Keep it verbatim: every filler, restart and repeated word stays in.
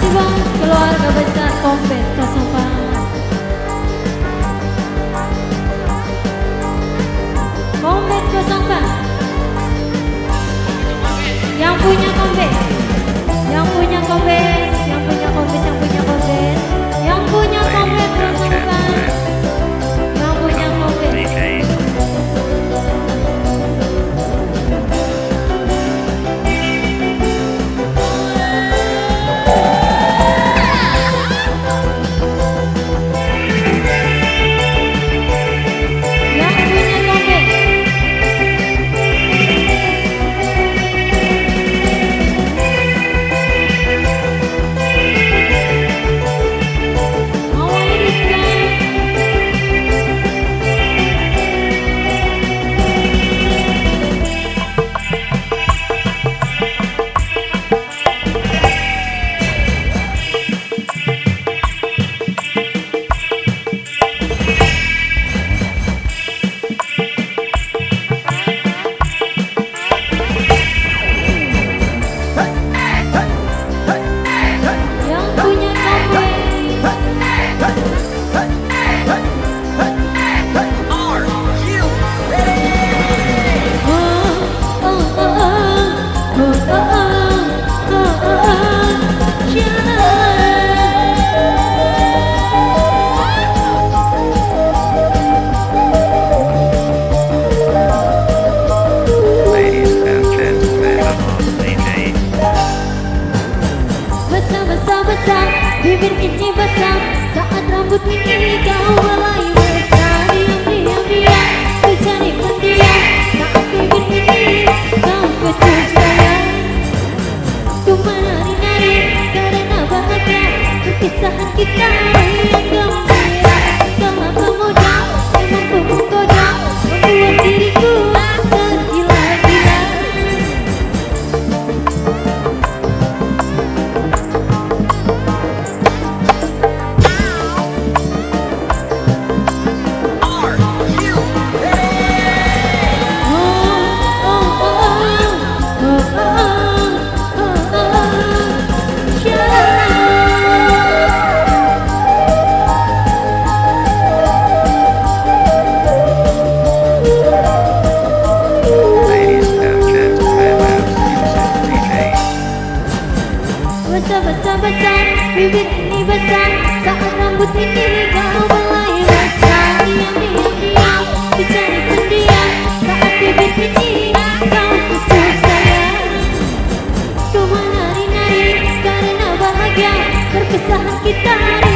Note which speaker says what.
Speaker 1: buat keluarga besar Kombes nol empat. Kombes nol empat. Yang punya Kombes, yang punya Kombes, yang punya Kombes, yang punya Kombes, yang punya Kombes nol empat, yang punya Kombes. Bibir ini basah saat rambut ini kau mulai basah. Diam diam diam ku cari pendiam saat bibir ini kau kecup sayang. Ku menari-nari karena bahagia perpisahan kita yang gembira. Telah pemuda yang mampu menggoda membuat diriku tergila-gila. Basah-basah, bibir ini basah saat rambut ini kau mulai basah. Diam diam diam ku cari pendiam saat bibir ini kau kecup sayang. Ku menari-nari karena bahagia perpisahan kita.